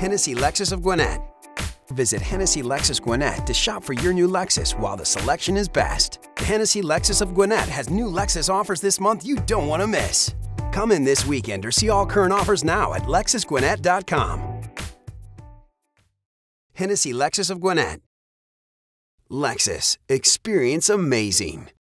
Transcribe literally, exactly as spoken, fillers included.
Hennessy Lexus of Gwinnett. Visit Hennessy Lexus Gwinnett to shop for your new Lexus while the selection is best. Hennessy Lexus of Gwinnett has new Lexus offers this month you don't want to miss. Come in this weekend or see all current offers now at lexus gwinnett dot com. Hennessy Lexus of Gwinnett. Lexus. Experience amazing.